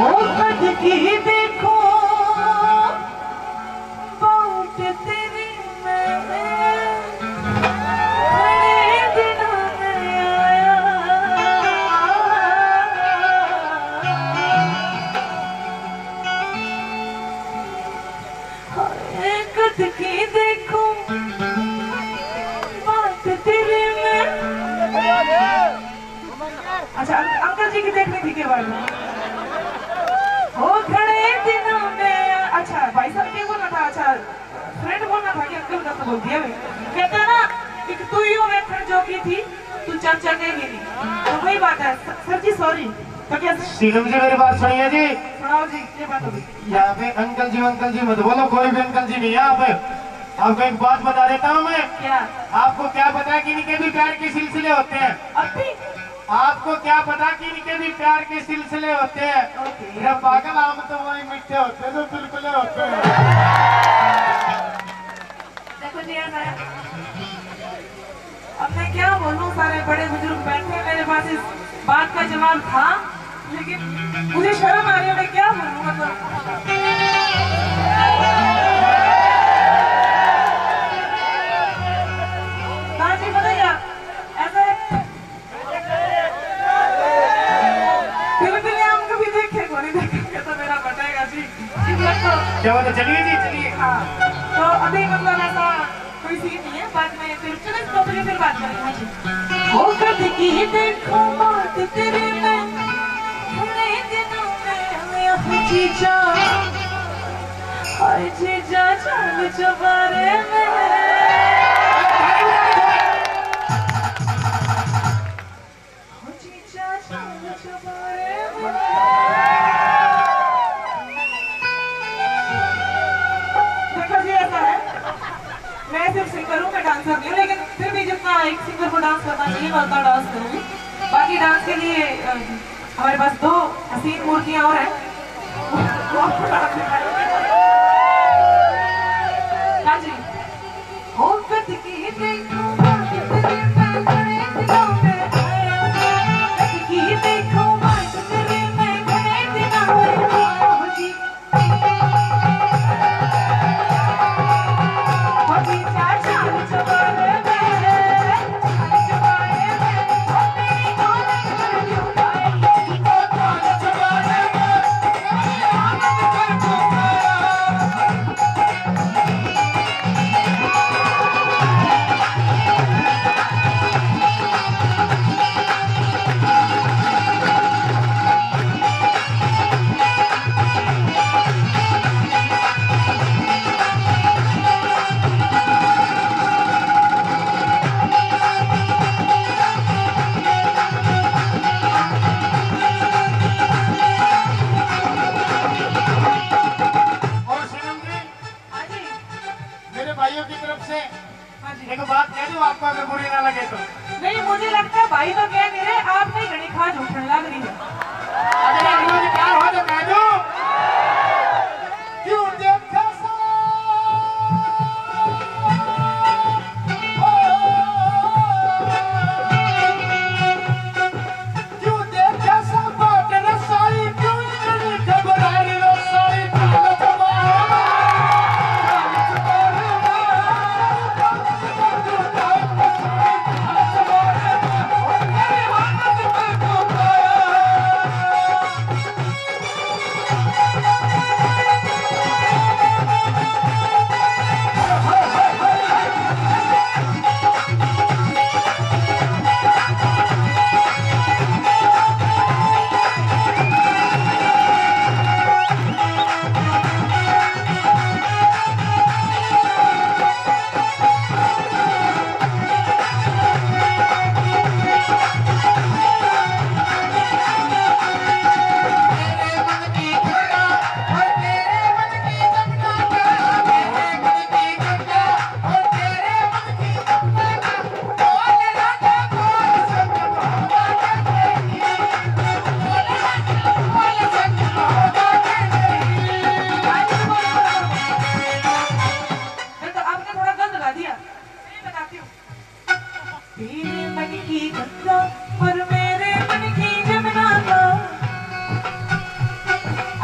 अच्छा अंकल जी की देखने थी के बारे में हो खड़े दिनों में। अच्छा भाई साहब क्या बोलना था? अच्छा फ्रेंड बोलना था कि अंकल का तो बोल दिया भाई। कहता ना कि तू ही वेटर जो की थी तू चर्चा कहेगी नहीं, तो वही बात है सर जी। सॉरी तो कैसे सीएम जी मेरी बात सुनिए जी। सुनाओ जी क्या बात होगी? यहाँ पे अंकल जी मत बोलो, कोई भी अंकल जी नहीं यहाँ पे। आपको एक बात बता देता हूँ मैं। क्या? आपको क्या पता कि इनके भी प्यार के सिलसिले होते हैं? अभी आपको क्या पता कि इनके भी प्यार के सिलसिले होते हैं? ये पागल आम तो वही मिठे होते हैं जो बिल्कुल होते हैं। देखो जी ऐसा है, अब मैं क्या बोलूं, सारे बड़े बुजुर्ग बैठे, मेरे पास इस बात का जवाब था लेकिन मुझे शर्म आ रही है, मैं क्या बोलूं मतलब। हाँ जी बताइए ऐसा है, हम कभी देखे को नहीं देखेंगे तो मेरा बटेगा जी। क्या बात है? चलिए जी चलिए। हाँ तो अभी मतलब ऐसा कोई सीन नहीं है, बाद में फिर चले तो फिर बात करेंगे। हाँ जी वो कभी की देखो बात तेरे में थोड़े दिनों में जीजा हाय जीजा चल चबारे में जीजा चल चबारे में। देखो जी ऐसा है, मैं सिर्फ सिंगर हूँ, मैं डांसर नहीं हूँ, लेकिन फिर भी जितना एक सिंगर को डांस करना चाहिए मैं उतना डांस करूँगी। बाकी डांस के लिए हमारे पास दो हसीन मूर्तियाँ और हैं। हाँ जी हो कद की देखो बात तेरे में बड़े दिनों में आया, कद की देखो बात तेरे में बड़े दिनों में आया हो जी। हो जी चाचा चबारे में चबारे में हो तेरी आदत कर लूँ भाई, हो चबारे में आदत कर लूँ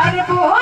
अरे वो